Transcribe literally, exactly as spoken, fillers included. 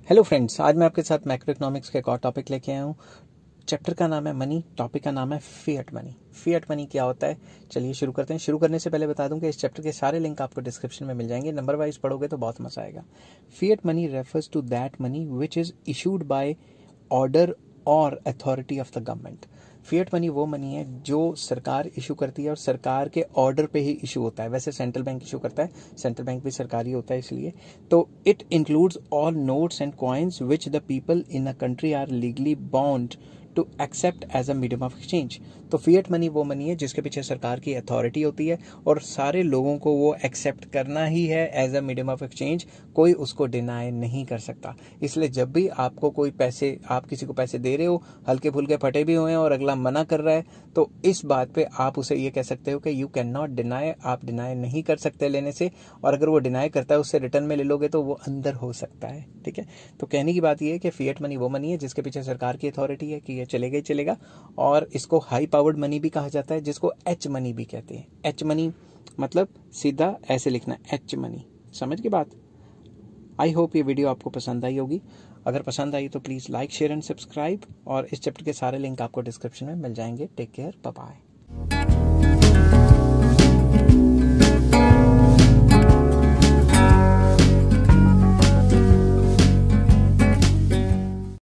Hello friends, आज मैं आपके साथ मैक्रो इकोनॉमिक्स का एक और टॉपिक लेके आया हूँ। चैप्टर का नाम है मनी, टॉपिक का नाम है फिएट मनी। फिएट मनी क्या होता है, चलिए शुरू करते हैं। शुरू करने से पहले बता दूं कि इस चैप्टर के सारे लिंक आपको डिस्क्रिप्शन में मिल जाएंगे। नंबर वाइज पढ़ोगे तो बहुत मजा आएगा। Fiat money refers to that money which is issued by order और authority of the government. Fiat money वो मनी है जो सरकार इशू करती है और सरकार के ऑर्डर पे ही इशू होता है। वैसे सेंट्रल बैंक इशू करता है, सेंट्रल बैंक भी सरकारी होता है इसलिए। तो it includes all notes and coins which the people in a country are legally bound to accept as a medium of exchange. तो फिएट मनी वो मनी है जिसके पीछे सरकार की अथॉरिटी होती है और सारे लोगों को वो एक्सेप्ट करना ही है as a medium of exchange. कोई उसको डिनाई नहीं कर सकता। इसलिए जब भी आपको कोई पैसे, आप किसी को पैसे दे रहे हो, हल्के फुल्के फटे भी हुए हैं और अगला मना कर रहा है, तो इस बात पे आप उसे ये कह सकते हो कि यू कैन नॉट डिनाई। आप डिनाई नहीं कर सकते लेने से, और अगर वो डिनाई करता है उससे रिटर्न में ले लोगे तो वो अंदर हो सकता है। ठीक है, तो कहने की बात ये है कि फिएट मनी वो मनी है जिसके पीछे सरकार की अथॉरिटी है कि ये चलेगा ही चलेगा। और इसको हाई पावर्ड मनी भी कहा जाता है, जिसको एच मनी भी कहते हैं। एच मनी मतलब सीधा ऐसे लिखना, एच मनी। समझ की बात। आई होप ये वीडियो आपको पसंद आई होगी। अगर पसंद आई तो please like, share and subscribe. और इस चैप्टर के सारे लिंक आपको डिस्क्रिप्शन में मिल जाएंगे। Take care, bye bye.